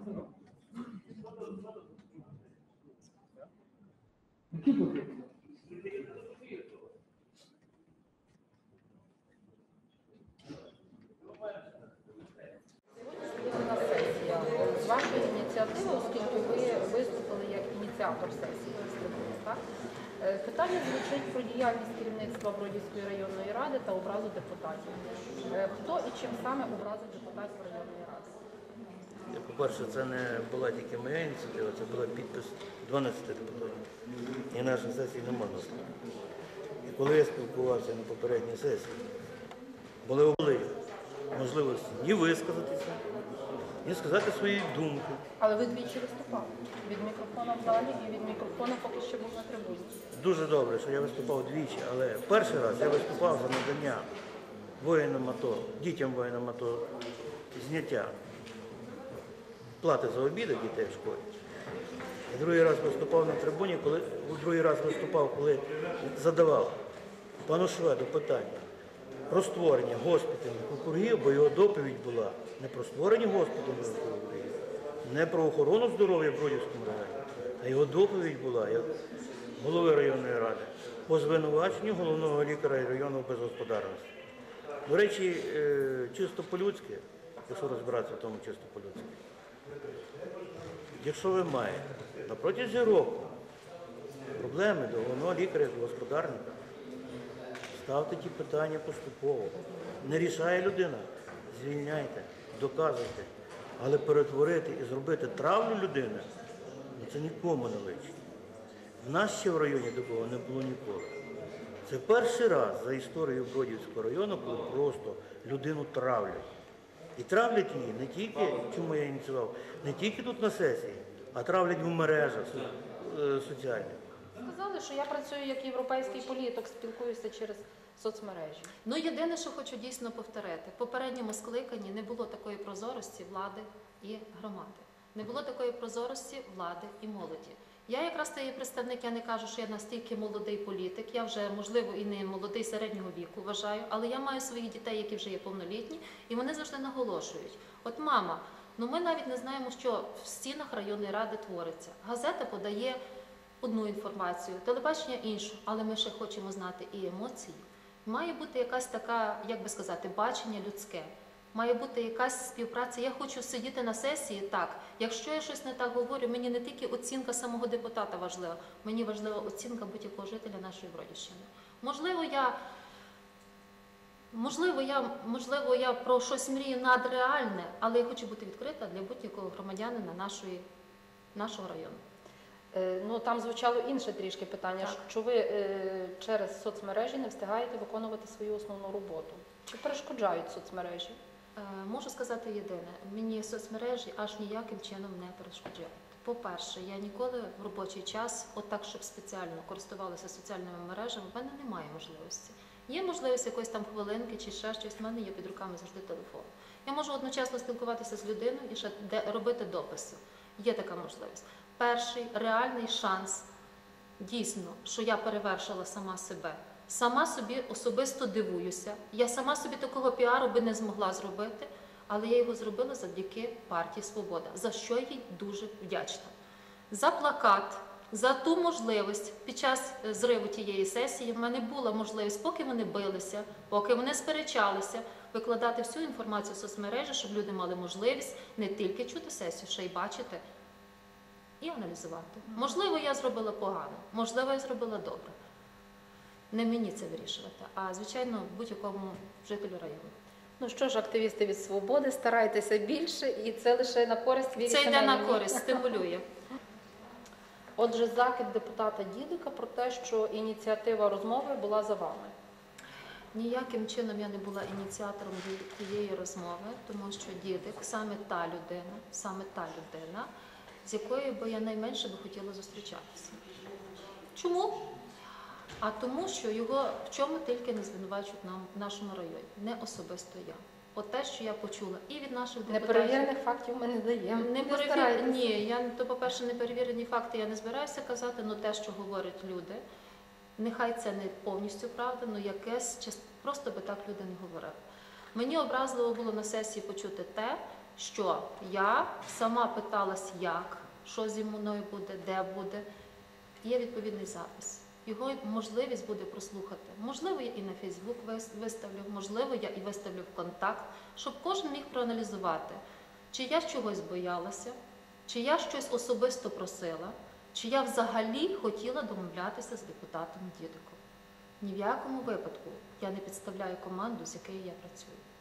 Які потрібні? На сесія з вашої ініціативи, оскільки ви виступили як ініціатор сесії, так? Питання звучить про діяльність керівництва Бродівської районної ради та образу депутатів. Хто і чим саме образив депутатів районної ради? По-перше, це не була тільки моя ініціатива, це була підпис 12 депутатів. І на нашій сесії не можна сказати. І коли я спілкувався на попередній сесії, були можливості ні висказатися, ні сказати свої думки. Але ви двічі виступали. Від мікрофона в залі і від мікрофона поки що був на трибуні. Дуже добре, що я виступав двічі, але перший раз я виступав за надання воїнам АТО, дітям воїнам АТО зняття плати за обіди дітей в школі. І другий раз виступав на трибуні, коли задавав пану Шведу питання про створення госпітальних округів, бо його доповідь була не про створення госпітальних округів, не про охорону здоров'я в Бродівському районі, а його доповідь була як голови районної ради по звинуваченню головного лікаря району безгосподарності. До речі, чисто по-людськи, якщо розбиратися в тому чисто по-людськи, якщо ви маєте на протязі року проблеми до головного лікаря, до господарника, ставте ті питання поступово. Не рішає людина, звільняйте, доказуйте. Але перетворити і зробити травлю людини, це нікому не личить. В нас ще в районі такого не було ніколи. Це перший раз за історію Бродівського району, коли просто людину травлять. І травлять її не тільки, чому я ініціював, не тільки тут на сесії, а травлять в мережах соціальних. Сказали, що я працюю як європейський політик, спілкуюся через соцмережі. Ну, єдине, що хочу дійсно повторити. В попередньому скликанні не було такої прозорості влади і громади. Не було такої прозорості влади і молоді. Я якраз той представник, я не кажу, що я настільки молодий політик, я вже, можливо, і не молодий середнього віку вважаю, але я маю своїх дітей, які вже є повнолітні, і вони завжди наголошують. От мама, ну ми навіть не знаємо, що в стінах районної ради твориться. Газета подає одну інформацію, телебачення іншу, але ми ще хочемо знати і емоції. Має бути якась така, як би сказати, бачення людське. Має бути якась співпраця. Я хочу сидіти на сесії, так. Якщо я щось не так говорю, мені не тільки оцінка самого депутата важлива, мені важлива оцінка будь-якого жителя нашої Бродівщини. Можливо, я про щось мрію надреальне, але я хочу бути відкрита для будь-якого громадянина нашого району. Ну, там звучало інше трішки питання, що ви через соцмережі не встигаєте виконувати свою основну роботу. Чи перешкоджають соцмережі? Можу сказати єдине, мені соцмережі аж ніяким чином не перешкоджають. По-перше, я ніколи в робочий час, отак, щоб спеціально користувалася соціальними мережами, в мене немає можливості. Є можливість якоїсь там хвилинки чи ще щось, в мене є під руками завжди телефон. Я можу одночасно спілкуватися з людиною і ще робити дописи. Є така можливість. Перший реальний шанс, дійсно, що я перевершила сама себе. Сама собі особисто дивуюся. Я сама собі такого піару би не змогла зробити, але я його зробила завдяки партії «Свобода», за що я їй дуже вдячна. За плакат, за ту можливість. Під час зриву тієї сесії в мене була можливість, поки вони билися, поки вони сперечалися, викладати всю інформацію в соцмережі, щоб люди мали можливість не тільки чути сесію, ще й бачити і аналізувати. Можливо, я зробила погано, можливо, я зробила добре. Не мені це вирішувати, а, звичайно, будь-якому жителю району. Ну що ж, активісти від «Свободи», старайтеся більше, і це лише на користь Вірі Семенівні. Це йде на користь, стимулює. Отже, закид депутата Дідика про те, що ініціатива розмови була за вами. Ніяким чином я не була ініціатором тієї розмови, тому що Дідик саме та людина, з якою би я найменше би хотіла зустрічатися. Чому? А тому, що його в чому тільки не звинувачують нам в нашому районі, не особисто я. От те, що я почула і від наших депутатів. Неперевірених фактів ми не даємо. Ні, по-перше, неперевірені факти я не збираюся казати, але те, що говорять люди, нехай це не повністю правда, але якесь, просто би так люди не говорили. Мені образливо було на сесії почути те, що я сама питалась, як, що зі мною буде, де буде. Є відповідний запис. Його можливість буде прослухати. Можливо, я і на Фейсбук виставлю, можливо, я і виставлю в контакт, щоб кожен міг проаналізувати, чи я чогось боялася, чи я щось особисто просила, чи я взагалі хотіла домовлятися з депутатом Дідиком. Ні в якому випадку я не підставляю команду, з якою я працюю.